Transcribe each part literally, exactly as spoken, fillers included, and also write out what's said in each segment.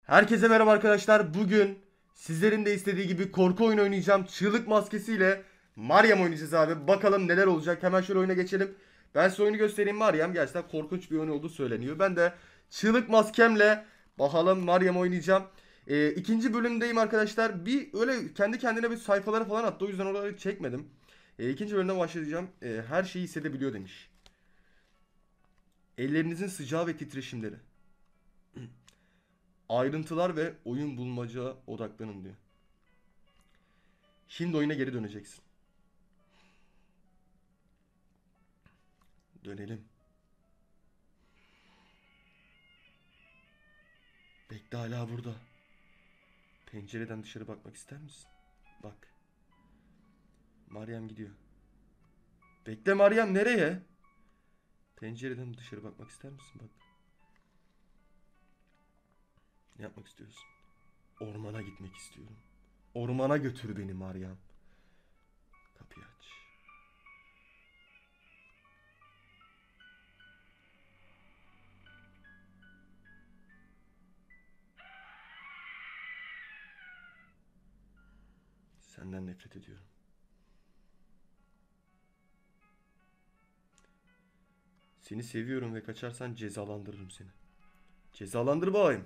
Herkese merhaba arkadaşlar. Bugün sizlerin de istediği gibi korku oyunu oynayacağım. Çığlık maskesiyle Meryem oynayacağız abi. Bakalım neler olacak. Hemen şöyle oyuna geçelim. Ben size oyunu göstereyim. Meryem gerçekten korkunç bir oyun olduğu söyleniyor. Ben de çığlık maskemle bakalım Meryem oynayacağım. Ee, ikinci bölümdeyim arkadaşlar. Bir öyle kendi kendine bir sayfaları falan attı. O yüzden oraları çekmedim. Ee, ikinci bölümden başlayacağım. Ee, her şeyi hissedebiliyor demiş. Ellerinizin sıcağı ve titreşimleri. Ayrıntılar ve oyun bulmaca odaklanın diyor. Şimdi oyuna geri döneceksin. Dönelim. Bekle hala burada. Pencereden dışarı bakmak ister misin? Bak. Meryem gidiyor. Bekle Meryem nereye? Pencereden dışarı bakmak ister misin? Bak. Ne yapmak istiyorsun? Ormana gitmek istiyorum. Ormana götür beni Meryem. Kapıyı aç. Senden nefret ediyorum. Seni seviyorum ve kaçarsan cezalandırırım seni. Cezalandır bayım.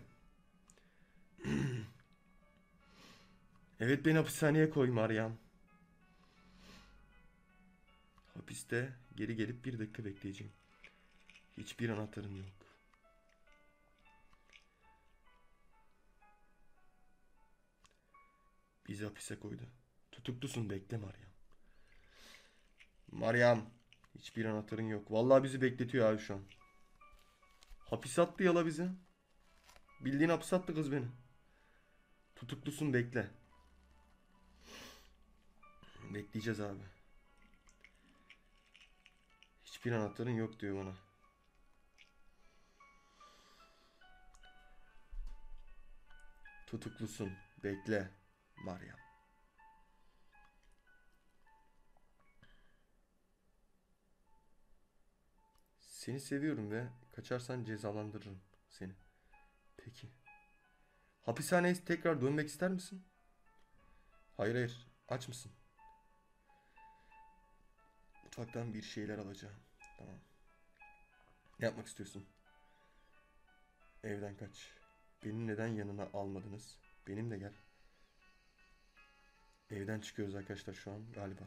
Evet beni hapishaneye koy Meryem. Hapiste geri gelip bir dakika bekleyeceğim. Hiçbir anahtarım yok. Bizi hapise koydu. Tutuklusun bekle Meryem. Meryem. Hiçbir anahtarın yok. Vallahi bizi bekletiyor abi şu an. Hapis attı yala bizi. Bildiğin hapis attı kız beni. Tutuklusun bekle. Bekleyeceğiz abi. Hiçbir anahtarın yok diyor bana. Tutuklusun bekle Meryem. Seni seviyorum ve kaçarsan cezalandırırım seni. Peki. Hapishaneye tekrar dönmek ister misin? Hayır hayır. Aç mısın? Mutfaktan bir şeyler alacağım. Tamam. Ne yapmak istiyorsun? Evden kaç. Beni neden yanına almadınız? Benimle gel. Evden çıkıyoruz arkadaşlar şu an galiba.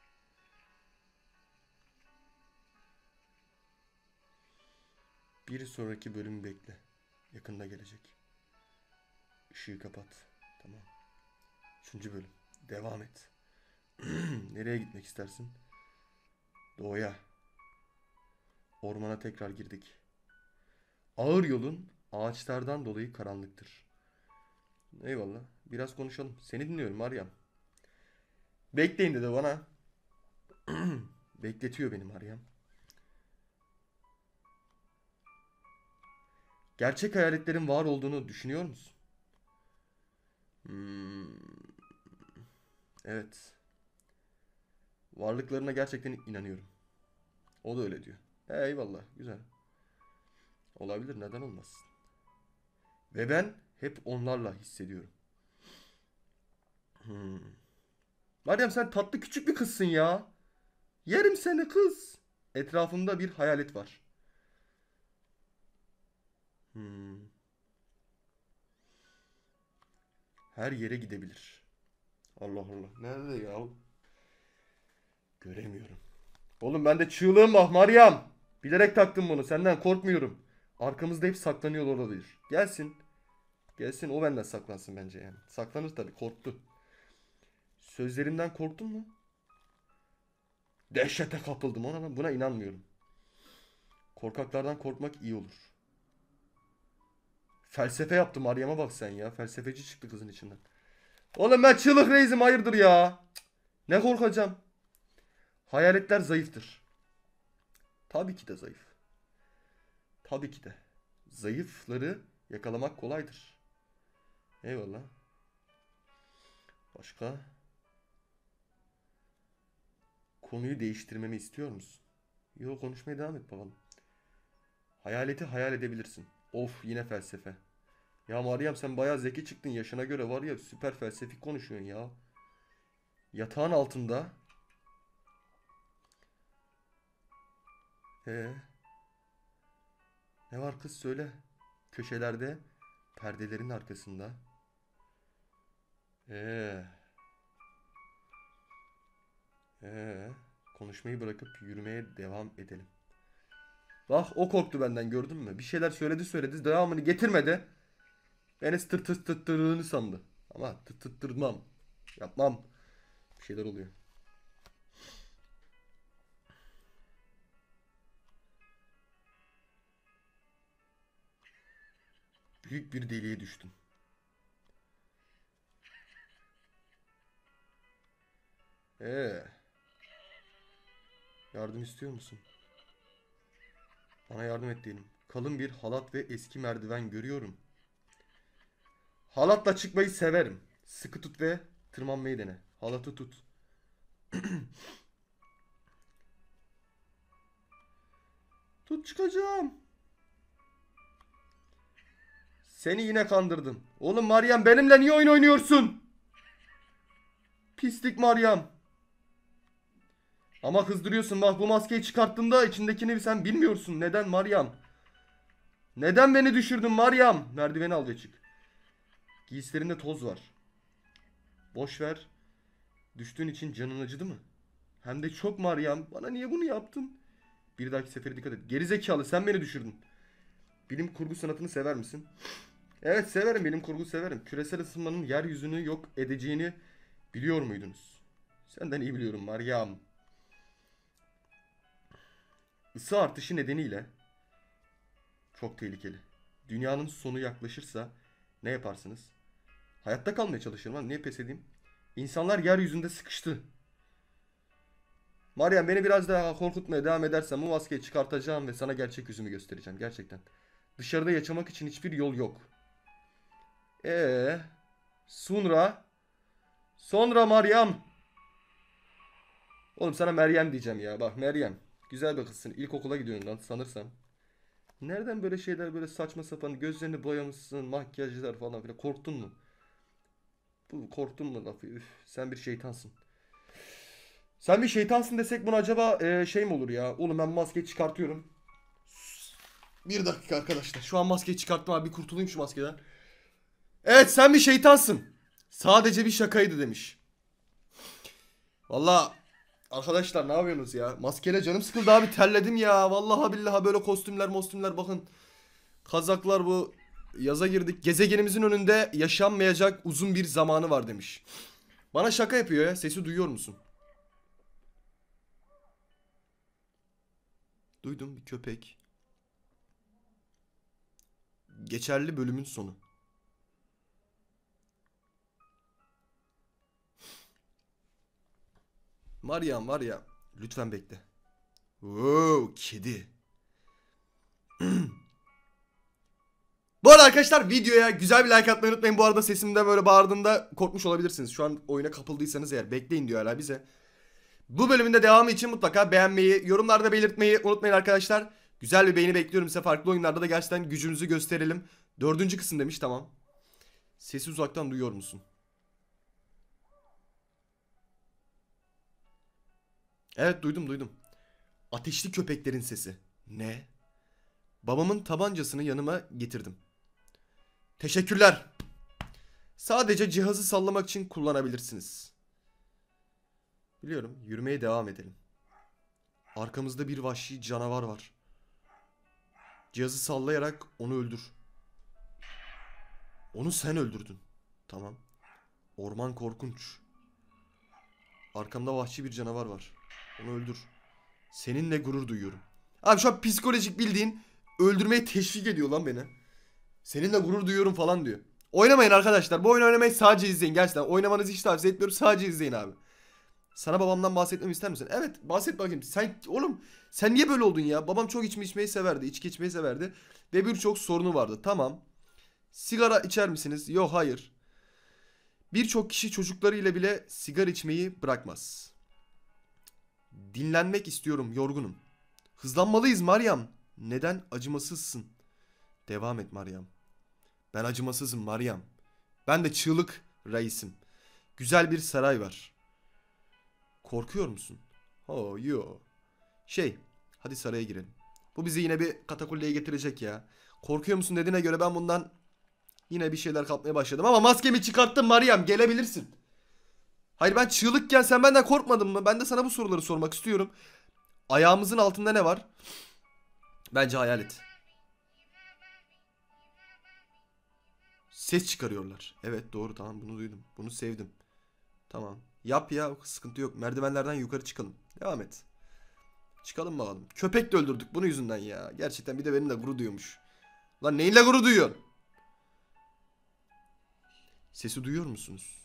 Bir sonraki bölümü bekle. Yakında gelecek. Işığı kapat. Tamam. Üçüncü bölüm. Devam et. Nereye gitmek istersin? Doğuya. Ormana tekrar girdik. Ağır yolun ağaçlardan dolayı karanlıktır. Eyvallah. Biraz konuşalım. Seni dinliyorum Meryem. Bekleyin dedi bana. Bekletiyor beni Meryem. Gerçek hayaletlerin var olduğunu düşünüyor musun? Hmm, evet. Varlıklarına gerçekten inanıyorum. O da öyle diyor. He, eyvallah. Güzel. Olabilir. Neden olmasın? Ve ben hep onlarla hissediyorum. Hmm. Meryem sen tatlı küçük bir kızsın ya. Yerim seni kız. Etrafımda bir hayalet var. Hmm. Her yere gidebilir. Allah Allah. Nerede ya? Göremiyorum. Oğlum ben de çığlığım var Meryem. Bilerek taktım bunu. Senden korkmuyorum. Arkamızda hep saklanıyor olabilir. Gelsin. Gelsin o benden saklansın bence yani. Saklanır tabii korktu. Sözlerimden korktun mu? Dehşete kapıldım ona buna inanmıyorum. Korkaklardan korkmak iyi olur. Felsefe yaptım Meryem'e bak sen ya. Felsefeci çıktı kızın içinden. Oğlum ben çığlık reisim hayırdır ya. Ne korkacağım? Hayaletler zayıftır. Tabii ki de zayıf. Tabii ki de. Zayıfları yakalamak kolaydır. Eyvallah. Başka? Konuyu değiştirmemi istiyor musun? Yok konuşmaya devam et bakalım. Hayaleti hayal edebilirsin. Of yine felsefe. Ya Meryem sen bayağı zeki çıktın. Yaşına göre var ya, süper felsefik konuşuyorsun ya. Yatağın altında. He. Ne var kız söyle. Köşelerde. Perdelerin arkasında. Ee. Ee. Konuşmayı bırakıp yürümeye devam edelim. Bak o korktu benden, gördün mü? Bir şeyler söyledi söyledi. Devamını getirmedi. Beni tır tır tır tırını sandı. Ama tır tır tırmam. Yapmam. Bir şeyler oluyor. Büyük bir deliğe düştüm. Ee, yardım istiyor musun? Bana yardım et diyelim. Kalın bir halat ve eski merdiven görüyorum. Halatla çıkmayı severim. Sıkı tut ve tırmanmayı dene. Halatı tut. Tut, çıkacağım. Seni yine kandırdım. Oğlum Meryem, benimle niye oyun oynuyorsun? Pislik Meryem. Ama kızdırıyorsun, bak bu maskeyi çıkarttığında içindekini sen bilmiyorsun. Neden Meryem? Neden beni düşürdün Meryem? Merdiveni al ve çık. Giysilerinde toz var. Boş ver. Düştüğün için canın acıdı mı? Hem de çok Meryem. Bana niye bunu yaptın? Bir dahaki sefere dikkat et. Gerizekalı, sen beni düşürdün. Bilim kurgu sanatını sever misin? Evet severim, bilim kurgu severim. Küresel ısınmanın yeryüzünü yok edeceğini biliyor muydunuz? Senden iyi biliyorum Meryem. Isı artışı nedeniyle çok tehlikeli. Dünyanın sonu yaklaşırsa ne yaparsınız? Hayatta kalmaya çalışırım lan. Niye pes edeyim? İnsanlar yeryüzünde sıkıştı. Meryem, beni biraz daha korkutmaya devam edersen bu maskeyi çıkartacağım ve sana gerçek yüzümü göstereceğim. Gerçekten. Dışarıda yaşamak için hiçbir yol yok. Ee, sonra sonra Meryem. Oğlum sana Meryem diyeceğim ya. Bak Meryem. Güzel bir kızsın. İlkokula gidiyorsun lan sanırsam. Nereden böyle şeyler, böyle saçma sapan, gözlerini boyamışsın, makyajlar falan filan. Korktun mu? Bu korktun mu lafı? Üf, sen bir şeytansın. Sen bir şeytansın desek bunu acaba e, şey mi olur ya? Oğlum ben maskeyi çıkartıyorum. Bir dakika arkadaşlar. Şu an maskeyi çıkarttım abi. Bir kurtulayım şu maskeden. Evet, sen bir şeytansın. Sadece bir şakaydı demiş. Valla arkadaşlar ne yapıyorsunuz ya? Maskeyle canım sıkıldı abi, terledim ya. Vallahi billahi böyle kostümler mostümler bakın. Kazaklar bu. Yaza girdik. Gezegenimizin önünde yaşanmayacak uzun bir zamanı var demiş. Bana şaka yapıyor ya. Sesi duyuyor musun? Duydum, bir köpek. Geçerli bölümün sonu. Meryem var ya. Lütfen bekle. Oo, kedi. Bu arada arkadaşlar videoya güzel bir like atmayı unutmayın. Bu arada sesimde böyle bağırdığımda korkmuş olabilirsiniz. Şu an oyuna kapıldıysanız eğer, bekleyin diyor hala bize. Bu bölümün de devamı için mutlaka beğenmeyi, yorumlarda belirtmeyi unutmayın arkadaşlar. Güzel bir beğeni bekliyorum size. Farklı oyunlarda da gerçekten gücümüzü gösterelim. Dördüncü kısım demiş, tamam. Sesi uzaktan duyuyor musun? Evet, duydum duydum. Ateşli köpeklerin sesi. Ne? Babamın tabancasını yanıma getirdim. Teşekkürler. Sadece cihazı sallamak için kullanabilirsiniz. Biliyorum, yürümeye devam edelim. Arkamızda bir vahşi canavar var. Cihazı sallayarak onu öldür. Onu sen öldürdün. Tamam. Orman korkunç. Arkamda vahşi bir canavar var. Onu öldür. Seninle gurur duyuyorum. Abi şu an psikolojik bildiğin öldürmeye teşvik ediyor lan beni. Seninle gurur duyuyorum falan diyor. Oynamayın arkadaşlar. Bu oyunu oynamayı sadece izleyin. Gerçekten oynamanızı hiç tavsiye etmiyorum. Sadece izleyin abi. Sana babamdan bahsetmemi ister misin? Evet, bahset bakayım. Sen oğlum, sen niye böyle oldun ya? Babam çok içme içmeyi severdi. İçki içmeyi severdi. Ve birçok sorunu vardı. Tamam. Sigara içer misiniz? Yok, hayır. Birçok kişi çocuklarıyla bile sigara içmeyi bırakmaz. Dinlenmek istiyorum, yorgunum. Hızlanmalıyız Meryem. Neden acımasızsın? Devam et Meryem. Ben acımasızım Meryem. Ben de çığlık reisim. Güzel bir saray var. Korkuyor musun? Oh yo. Şey, hadi saraya girelim. Bu bizi yine bir katakulleye getirecek ya. Korkuyor musun dediğine göre ben bundan yine bir şeyler kapmaya başladım. Ama maskemi çıkarttım Meryem, gelebilirsin. Hayır, ben çığlıkken sen benden korkmadın mı? Ben de sana bu soruları sormak istiyorum. Ayağımızın altında ne var? Bence hayalet. Ses çıkarıyorlar. Evet doğru, tamam, bunu duydum. Bunu sevdim. Tamam. Yap ya, sıkıntı yok. Merdivenlerden yukarı çıkalım. Devam et. Çıkalım bakalım. Köpek de öldürdük bunun yüzünden ya. Gerçekten bir de benimle gurur duyuyormuş. Lan neyinle gurur duyuyorsun? Sesi duyuyor musunuz?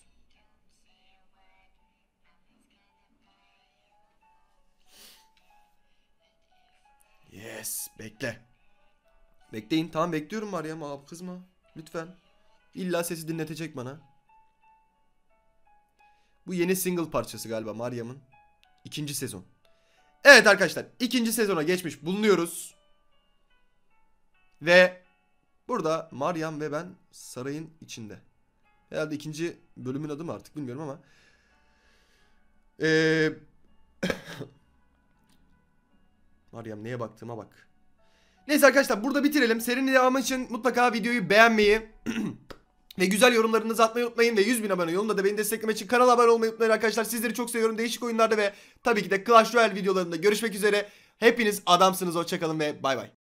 Yes. Bekle. Bekleyin. Tamam, bekliyorum Meryem abi, kızma. Lütfen. İlla sesi dinletecek bana. Bu yeni single parçası galiba Meryem'in. İkinci sezon. Evet arkadaşlar, ikinci sezona geçmiş bulunuyoruz. Ve burada Meryem ve ben sarayın içinde. Herhalde ikinci bölümün adı mı artık bilmiyorum ama. Ee... Meryem, neye baktığıma bak. Neyse arkadaşlar, burada bitirelim. Serinin devamı için mutlaka videoyu beğenmeyi ve güzel yorumlarınızı atmayı unutmayın. Ve yüz bin abone yolunda da beni desteklemek için kanala abone olmayı unutmayın arkadaşlar. Sizleri çok seviyorum. Değişik oyunlarda ve tabii ki de Clash Royale videolarında görüşmek üzere. Hepiniz adamsınız. Hoşçakalın ve bay bay.